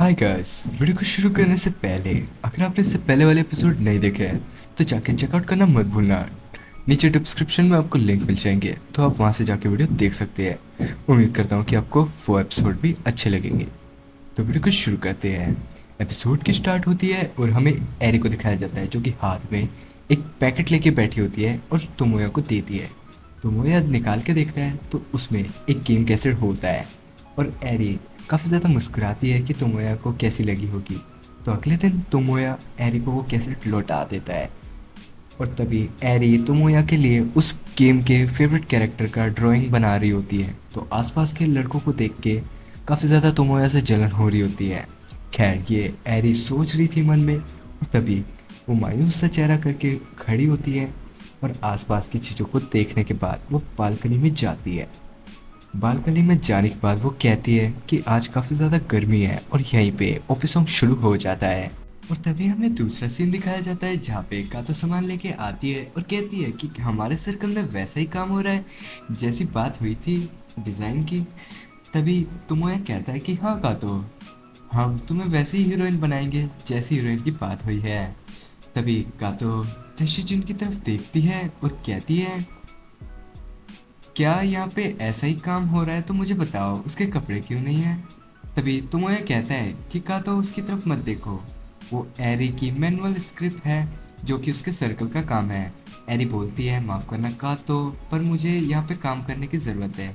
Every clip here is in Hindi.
हाय गाइस, वीडियो को शुरू करने से पहले अगर आपने इससे पहले वाले एपिसोड नहीं देखे हैं तो जाके चेकआउट करना मत भूलना। नीचे डिस्क्रिप्शन में आपको लिंक मिल जाएंगे तो आप वहां से जाके वीडियो देख सकते हैं। उम्मीद करता हूँ कि आपको वो एपिसोड भी अच्छे लगेंगे। तो वीडियो को शुरू करते हैं। एपिसोड की स्टार्ट होती है और हमें एरी को दिखाया जाता है जो कि हाथ में एक पैकेट लेके बैठी होती है और तोमोया को देती है। तोमोया निकाल के देखता है तो उसमें एक गेम कैसेट होता है और एरी काफ़ी ज़्यादा मुस्कुराती है कि तोमोया को कैसी लगी होगी। तो अगले दिन तोमोया एरी को वो कैसेट लौटा देता है और तभी एरी तोमोया के लिए उस गेम के फेवरेट कैरेक्टर का ड्राइंग बना रही होती है। तो आसपास के लड़कों को देख के काफ़ी ज़्यादा तोमोया से जलन हो रही होती है। खैर ये एरी सोच रही थी मन में और तभी वो मायूस सा चेहरा करके खड़ी होती है और आसपास की चीज़ों को देखने के बाद वो बालकनी में जाती है। बालकनी में जाने के बाद वो कहती है कि आज काफ़ी ज़्यादा गर्मी है और यहीं पे ओपी सॉन्ग शुरू हो जाता है। और तभी हमें दूसरा सीन दिखाया जाता है जहाँ पे कातो सामान लेके आती है और कहती है कि हमारे सर्कल में वैसा ही काम हो रहा है जैसी बात हुई थी डिज़ाइन की। तभी तोमोया कहता है कि हाँ कातो, हम तुम्हें वैसी ही हीरोइन बनाएंगे जैसी हीरोइन की बात हुई है। तभी कातो तशीजुन की तरफ देखती है और कहती है क्या यहाँ पे ऐसा ही काम हो रहा है तो मुझे बताओ उसके कपड़े क्यों नहीं है। तभी तोमोया कहता है कि कातो उसकी तरफ मत देखो, वो एरी की मैनुअल स्क्रिप्ट है जो कि उसके सर्कल का काम है। एरी बोलती है माफ़ करना कातो, पर मुझे यहाँ पे काम करने की ज़रूरत है।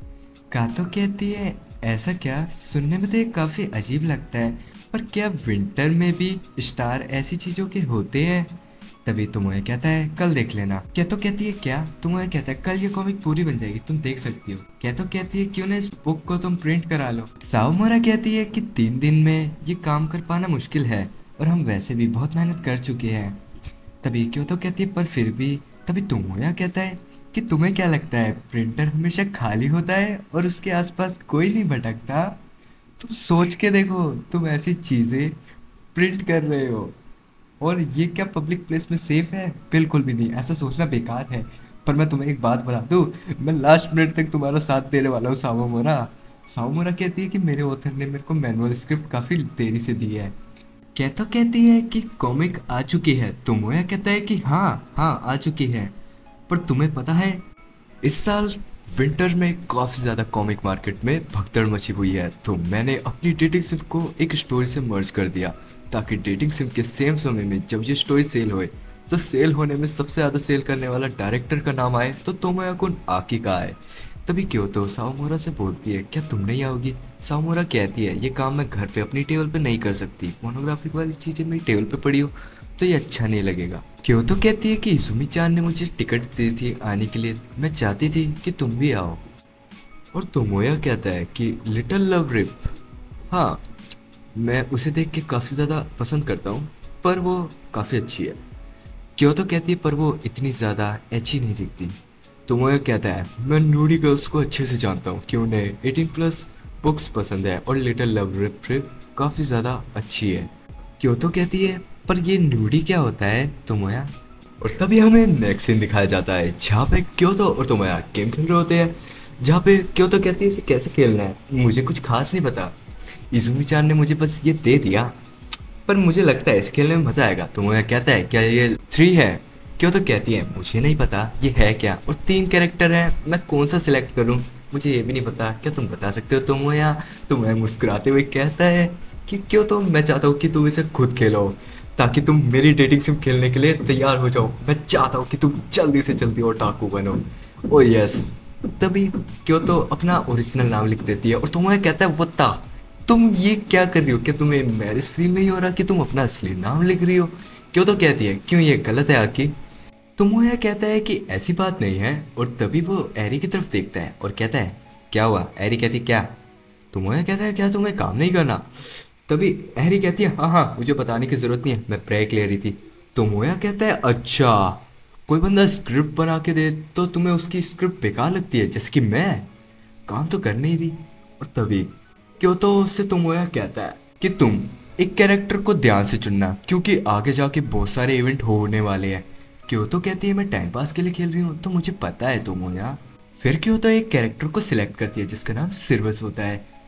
कातो कहती है ऐसा क्या, सुनने में तो ये काफ़ी अजीब लगता है, पर क्या विंटर में भी स्टार ऐसी चीज़ों के होते हैं। तभी तोमोया कहता है कल देख लेना। क्या तो कहती है क्या, तोमोया कहता है कल ये कॉमिक पूरी बन जाएगी, तुम देख सकती हो। क्या तो कहती है क्यों ना इस बुक को तुम प्रिंट करा लो। साओमोरा कहती है कि 3 दिन में ये काम कर पाना मुश्किल है और हम वैसे भी बहुत मेहनत कर चुके हैं। तभी क्यों तो कहती है पर फिर भी। तभी तोमोया कहता है कि तुम्हें क्या लगता है प्रिंटर हमेशा खाली होता है और उसके आसपास कोई नहीं भटकता। तुम सोच के देखो, तुम ऐसी चीजें प्रिंट कर रहे हो और ये क्या पब्लिक प्लेस में सेफ है? बिल्कुल भी नहीं, ऐसा सोचना बेकार है। पर मैं तुम्हें एक बात बता दूं, मैं लास्ट मिनट तक तुम्हारा साथ देने वाला हूँ सावोमोरा। सावोमोरा कहती है कि मेरे ऑथर ने मेरे को मैनुअल स्क्रिप्ट काफी देरी से दी है। कहता कहती है कि कॉमिक आ चुकी है। तोमोया कहता है कि हाँ हाँ आ चुकी है, पर तुम्हें पता है इस साल विंटर में काफ़ी ज़्यादा कॉमिक मार्केट में भगदड़ मची हुई है, तो मैंने अपनी डेटिंग सिम को एक स्टोरी से मर्ज कर दिया ताकि डेटिंग सिम के सेम समय में जब ये स्टोरी सेल होए तो सेल होने में सबसे ज़्यादा सेल करने वाला डायरेक्टर का नाम आए तो तोमोया कुन आकी का आए। तभी क्यों तो साओमोरा से बोलती है क्या तुम नहीं आओगी। साओमोरा कहती है ये काम मैं घर पे अपनी टेबल पे नहीं कर सकती, पोर्नोग्राफिक वाली चीज़ें मेरी टेबल पे पड़ी हो तो ये अच्छा नहीं लगेगा। क्योतो कहती है कि इजुमी चान ने मुझे टिकट दी थी आने के लिए, मैं चाहती थी कि तुम भी आओ। और तोमोया कहता है कि लिटिल लव रिप, हाँ मैं उसे देख के काफ़ी ज़्यादा पसंद करता हूँ, पर वो काफ़ी अच्छी है। क्योतो कहती है पर वो इतनी ज़्यादा अच्छी नहीं दिखती। तोमोया कहता है मैं नूडी गर्ल्स को अच्छे से जानता हूँ कि उन्हें 18+ बुक्स पसंद है और लिटिल लव रिप काफ़ी ज़्यादा अच्छी है। क्योतो कहती है पर ये नूडी क्या होता है तोमोया। और तभी हमें नेक्स्ट सीन दिखाया जाता है जहाँ पे क्योतो और तोमोया गेम खेल रहे होते हैं, जहाँ पे क्योतो कहती है इसे कैसे खेलना है मुझे कुछ खास नहीं पता, इजुमी चान ने मुझे बस ये दे दिया, पर मुझे लगता है इसे खेलने में मजा आएगा। तोमोया कहता है क्या ये 3 है। क्यों तो कहती है मुझे नहीं पता ये है क्या और 3 कैरेक्टर हैं, मैं कौन सा सिलेक्ट करूं मुझे ये भी नहीं पता, क्या तुम बता सकते हो तोमोया। तुम्हें मुस्कुराते हुए कहता है कि क्यों तो मैं चाहता हूँ कि तुम इसे खुद खेलो ताकि तुम मेरी डेटिंग सिम खेलने के लिए तैयार हो जाओ, मैं चाहता हूँ कि तुम जल्दी से जल्दी ओटाकू बनो। Oh yes. तभी क्यों तो अपना ओरिजिनल नाम लिख देती है और तुम्हें कहता है वत्ता तुम ये क्या कर रही हो, क्या तुम्हें मैरिज फील नहीं हो रहा कि तुम अपना असली नाम लिख रही हो। क्यों तो कहती है क्यों ये गलत है आकी। तोमोया कहता है कि ऐसी बात नहीं है और तभी वो एरी की तरफ देखता है और कहता है क्या हुआ। एरी कहती क्या। तोमोया कहता है क्या तुम्हें काम नहीं करना। तभी एरी कहती है हाँ हाँ मुझे बताने की जरूरत नहीं है, मैं ब्रेक ले रही थी। तोमोया कहता है अच्छा कोई बंदा स्क्रिप्ट बना के दे तो तुम्हें उसकी स्क्रिप्ट बेकार लगती है, जैसे कि मैं काम तो कर नहीं रही। और तभी क्योतो उससे तोमोया कहता है कि तुम एक कैरेक्टर को ध्यान से चुनना क्योंकि आगे जाके बहुत सारे इवेंट होने वाले हैं। क्योतो कहती है मैं टाइम पास के लिए खेल रही हूँ तो मुझे पता है तोमोया। फिर क्योतो एक कैरेक्टर को सिलेक्ट करती है जिसका नाम सिर्वस होता है।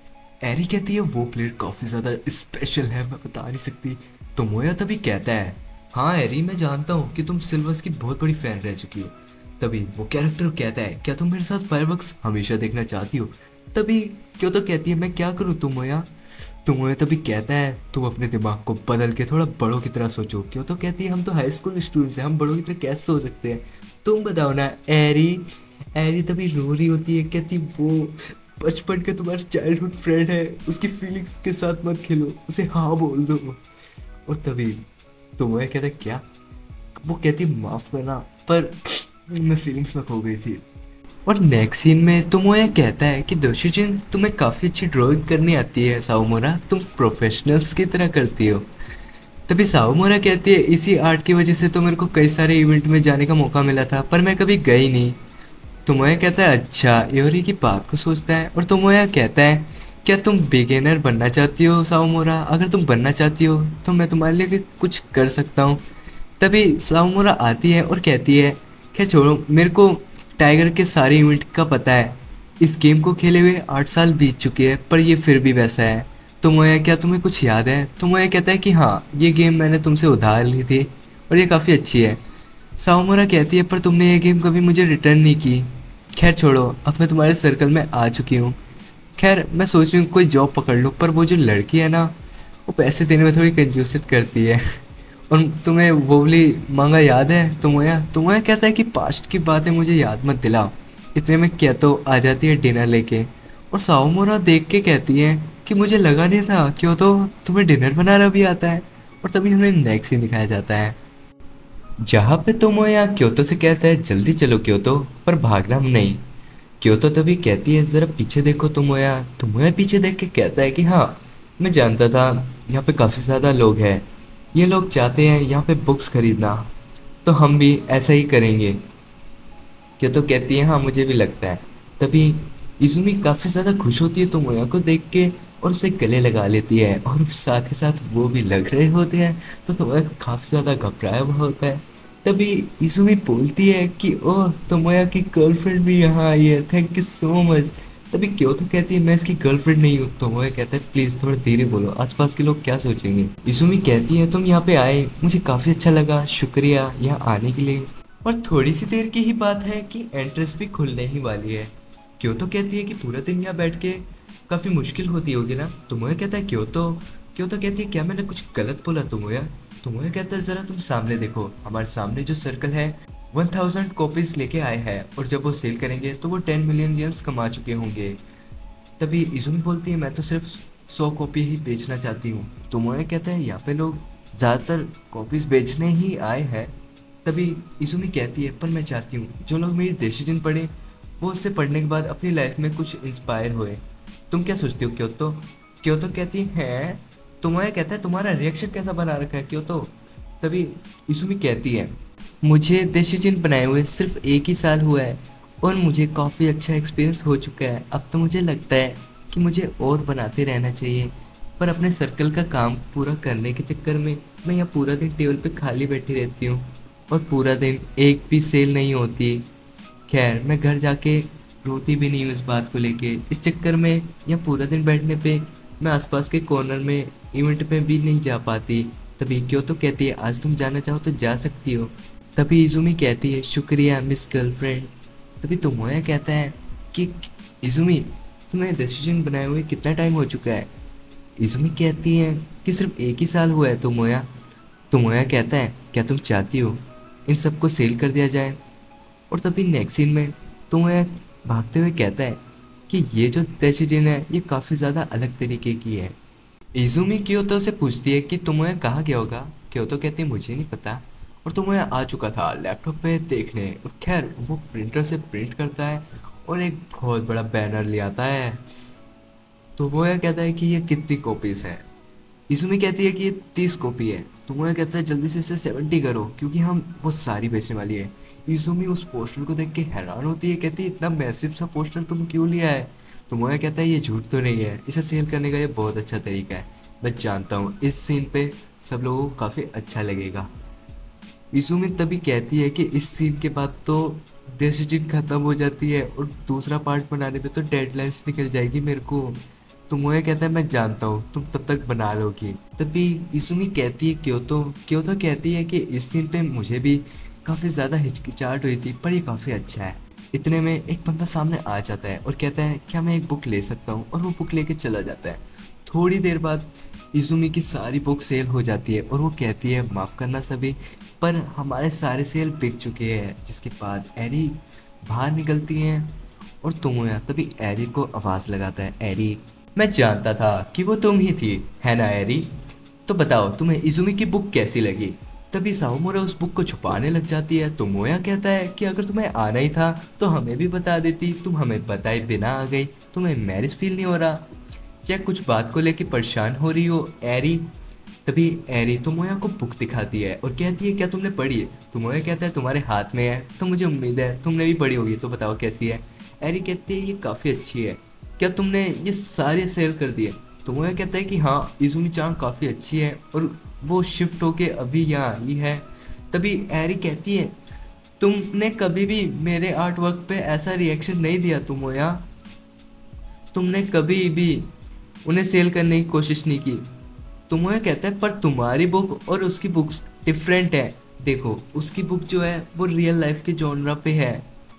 एरी कहती है वो प्लेयर काफी ज्यादा स्पेशल है, मैं बता नहीं सकती। तो मोया तभी कहता है हाँ एरी, मैं जानता हूँ कि तुम सिल्वर्स की बहुत बड़ी फैन रह चुकी हो। तभी वो कैरेक्टर कहता है क्या तुम मेरे साथ फायरवर्क्स हमेशा देखना चाहती हो। तभी क्यों तो कहती है मैं क्या करूँ तुम मोया। तो मोया तभी कहता है तुम अपने दिमाग को बदल के थोड़ा बड़ों की तरह सोचो। क्यों तो कहती है हम तो हाई स्कूल स्टूडेंट्स हैं, हम बड़ों की तरह कैसे सोच सकते हैं, तुम बताओ ना एरी। एरी तभी रो रही होती है, कहती वो बचपन का तुम्हारा चाइल्डहुड फ्रेंड है, उसकी फीलिंग्स के साथ मत खेलो, उसे हाँ बोल दो। और तभी तो मैं कहता क्या, वो कहती माफ करना पर मैं फीलिंग्स में खो गई थी। और नेक्स्ट सीन में तो वो ये कहता है कि दोशीजिन तुम्हें काफ़ी अच्छी ड्राइंग करनी आती है साओमोरा, तुम प्रोफेशनल्स की तरह करती हो। तभी साओमोरा कहती है इसी आर्ट की वजह से तो मेरे को कई सारे इवेंट में जाने का मौका मिला था पर मैं कभी गई नहीं। तोमोया कहता है अच्छा, योरी की बात को सोचता है। और तोमोया कहता है क्या तुम बिगिनर बनना चाहती हो साओमोरा, अगर तुम बनना चाहती हो तो मैं तुम्हारे लिए कुछ कर सकता हूँ। तभी साओमोरा आती है और कहती है खैर छोड़ो, मेरे को टाइगर के सारे इवेंट का पता है, इस गेम को खेले हुए 8 साल बीत चुके हैं पर ये फिर भी वैसा है। तो मोया क्या तुम्हें कुछ याद है। तो मोया कहता है कि हाँ ये गेम मैंने तुमसे उधार ली थी और ये काफ़ी अच्छी है। साओमोरा कहती है पर तुमने ये गेम कभी मुझे रिटर्न नहीं की। खैर छोड़ो, अब मैं तुम्हारे सर्कल में आ चुकी हूँ। खैर मैं सोच रही हूँ कोई जॉब पकड़ लूँ, पर वो जो लड़की है ना वो पैसे देने में थोड़ी कंजूसियत करती है। और तुम्हें वो वाली मांगा याद है तुम्हें कहता है कि पास्ट की बातें मुझे याद मत दिलाओ। इतने में क्या तो आ जाती है डिनर लेके। और साओमोरा देख के कहती है कि मुझे लगा नहीं था क्यों तो तुम्हें डिनर बनाना भी आता है। और तभी हमें नेक्स्ट सीन दिखाया जाता है जहाँ पे तोमोया क्योतो से कहता है जल्दी चलो क्योतो, पर भागना नहीं। क्योतो तभी कहती है जरा पीछे देखो तोमोया पीछे देख के कहता है कि हाँ मैं जानता था यहाँ पे काफ़ी ज़्यादा लोग हैं, ये लोग चाहते हैं यहाँ पे बुक्स खरीदना, तो हम भी ऐसा ही करेंगे। क्योतो कहती है हाँ मुझे भी लगता है। तभी इजुमी काफ़ी ज़्यादा खुश होती है तोमोया को देख के और उसे गले लगा लेती है और साथ के साथ वो भी लग रहे होते हैं। तो तोमोया काफ़ी ज़्यादा घबराया हुआ होता है। तभी इजुमी बोलती है कि ओह तोमोया की गर्लफ्रेंड भी यहाँ आई है, थैंक यू सो मच। तभी क्योतो कहती है मैं इसकी गर्लफ्रेंड नहीं हूँ। तोमोया कहता है प्लीज़ थोड़ा धीरे बोलो, आसपास के लोग क्या सोचेंगे। इजुमी कहती है तुम यहाँ पे आए मुझे काफ़ी अच्छा लगा, शुक्रिया यहाँ आने के लिए। और थोड़ी सी देर की ही बात है कि एंट्रेंस भी खुलने ही वाली है। क्योतो कहती है कि पूरा दिन यहाँ बैठ के काफ़ी मुश्किल होती होगी ना। तोमोया कहता है क्योतो कहती है क्या मैंने कुछ गलत बोला तोमोया। तोमोया कहता है ज़रा तुम सामने देखो, हमारे सामने जो सर्कल है 1000 कॉपीज लेके आए हैं और जब वो सेल करेंगे तो वो 10 मिलियन येन्स कमा चुके होंगे। तभी इजुमी बोलती है मैं तो सिर्फ 100 कॉपी ही बेचना चाहती हूँ। तोमोया कहता है यहाँ पे लोग ज़्यादातर कॉपीज बेचने ही आए हैं। तभी इजुमी कहती है पर मैं चाहती हूँ जो लोग मेरी देशीजन पढ़ें वो उससे पढ़ने के बाद अपनी लाइफ में कुछ इंस्पायर होए। तुम क्या सोचती हो क्योतो कहती है। तोमोया कहता है तुम्हारा रिएक्शन कैसा बना रखा है क्योतो। तभी इजुमी कहती है मुझे देशीजन बनाए हुए सिर्फ 1 ही साल हुआ है और मुझे काफ़ी अच्छा एक्सपीरियंस हो चुका है। अब तो मुझे लगता है कि मुझे और बनाते रहना चाहिए, पर अपने सर्कल का काम पूरा करने के चक्कर में मैं यहाँ पूरा दिन टेबल पे खाली बैठी रहती हूँ और पूरा दिन एक भी सेल नहीं होती। खैर मैं घर जाके रोती भी नहीं हूँ इस बात को लेके। इस चक्कर में यहाँ पूरा दिन बैठने पे मैं आसपास के कॉर्नर में इवेंट पे भी नहीं जा पाती। तभी क्योतो कहती है आज तुम जाना चाहो तो जा सकती हो। तभी इजुमी कहती है शुक्रिया मिस गर्लफ्रेंड। तभी तोमोया कहता है कि इजुमी तुम्हें डिसीजन बनाए हुए कितना टाइम हो चुका है। इजुमी कहती है कि सिर्फ 1 ही साल हुआ है तोमोया। तोमोया कहता है क्या तुम चाहती हो इन सबको सेल कर दिया जाए। और तभी नेक्स्ट सीन में तोमोया भागते हुए कहता है कि ये जो डिसीजन है ये काफ़ी ज़्यादा अलग तरीके की है। इजुमी क्योतो से पूछती है कि तोमोया कहाँ गया होगा। क्योतो कहती है मुझे नहीं पता। और तोमोया आ चुका था लैपटॉप पे देखने। खैर वो प्रिंटर से प्रिंट करता है और एक बहुत बड़ा बैनर ले आता है। तोमोया कहता है कि ये कितनी कॉपीज़ हैं। इजुमी कहती है कि ये 30 कॉपी है। तोमोया कहता है जल्दी से इसे 70 करो क्योंकि हम वो सारी बेचने वाली है। इजुमी उस पोस्टर को देख के हैरान होती है, कहती है इतना मैसिव सा पोस्टर तुम क्यों लिया है। तोमोया कहता है ये झूठ तो नहीं है, इसे सेल करने का ये बहुत अच्छा तरीका है। मैं जानता हूँ इस सीन पे सब लोगों को काफ़ी अच्छा लगेगा। इजुमी तभी कहती है कि इस सीन के बाद तो देशीजन ख़त्म हो जाती है और दूसरा पार्ट बनाने पे तो डेडलाइंस निकल जाएगी मेरे को। तोमोया कहता है मैं जानता हूँ तुम तब तक बना लोगी। तभी इजुमी कहती है क्योतो कहती है कि इस सीन पे मुझे भी काफ़ी ज़्यादा हिचकिचाहट हुई थी, पर ये काफ़ी अच्छा है। इतने में एक बंदा सामने आ जाता है और कहता है क्या मैं एक बुक ले सकता हूँ, और वो बुक लेके चला जाता है। थोड़ी देर बाद इजुमी की सारी बुक सेल हो जाती है और वो कहती है माफ़ करना सभी, पर हमारे सारे सेल बिक चुके हैं। जिसके बाद एरी बाहर निकलती हैं और तोमोया तभी एरी को आवाज़ लगाता है, एरी मैं जानता था कि वो तुम ही थी, है ना एरी? तो बताओ तुम्हें इजुमी की बुक कैसी लगी? तभी साओमोरा उस बुक को छुपाने लग जाती है। तो मोया कहता है कि अगर तुम्हें आना ही था तो हमें भी बता देती, तुम हमें बताए बिना आ गई। तुम्हें मैरिज फील नहीं हो रहा क्या? कुछ बात को लेके परेशान हो रही हो एरी? तभी एरी तोमोया को बुक दिखाती है और कहती है क्या तुमने पढ़ी है? तोमोया कहता है तुम्हारे हाथ में है तो मुझे उम्मीद है तुमने भी पढ़ी होगी, तो बताओ कैसी है? एरी कहती है ये काफ़ी अच्छी है, क्या तुमने ये सारे सेल कर दिए? तोमोया कहता है कि हाँ इजुमी चांग काफ़ी अच्छी है और वो शिफ्ट होके अभी यहाँ आई है। तभी एरी कहती है तुमने कभी भी मेरे आर्ट वर्क पे ऐसा रिएक्शन नहीं दिया तोमोया, तुमने कभी भी उन्हें सेल करने की कोशिश नहीं की। तोमोया कहता है पर तुम्हारी बुक और उसकी बुक्स डिफरेंट है, देखो उसकी बुक जो है वो रियल लाइफ के जॉनरा पे है।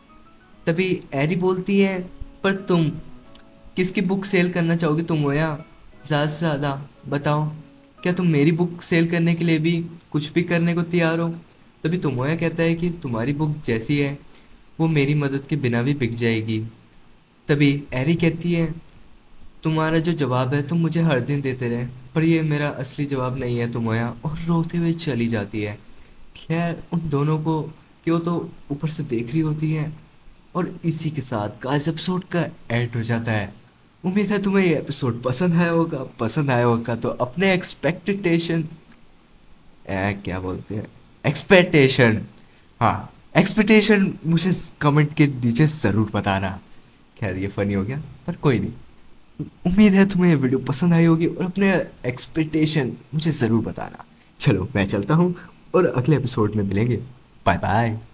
तभी एरी बोलती है पर तुम किसकी बुक सेल करना चाहोगे तोमोया? ज़्यादा से ज़्यादा बताओ, क्या तुम मेरी बुक सेल करने के लिए भी कुछ भी करने को तैयार हो? तभी तोमोया कहता है कि तुम्हारी बुक जैसी है वो मेरी मदद के बिना भी बिक जाएगी। तभी एरी कहती है तुम्हारा जो जवाब है तुम मुझे हर दिन देते रहे, पर ये मेरा असली जवाब नहीं है तोमोया, और रोते हुए चली जाती है। खैर उन दोनों को क्यों तो ऊपर से देख रही होती है, और इसी के साथ गाइस एपिसोड का एंड हो जाता है। उम्मीद है तुम्हें ये एपिसोड पसंद आया होगा तो अपने एक्सपेक्टेशन क्या बोलते हैं एक्सपेक्टेशन, हाँ एक्सपेक्टेशन मुझे कमेंट के नीचे ज़रूर बताना। खैर ये फनी हो गया पर कोई नहीं। उम्मीद है तुम्हें ये वीडियो पसंद आई होगी और अपने एक्सपेक्टेशन मुझे ज़रूर बताना। चलो मैं चलता हूँ और अगले एपिसोड में मिलेंगे। Bye bye.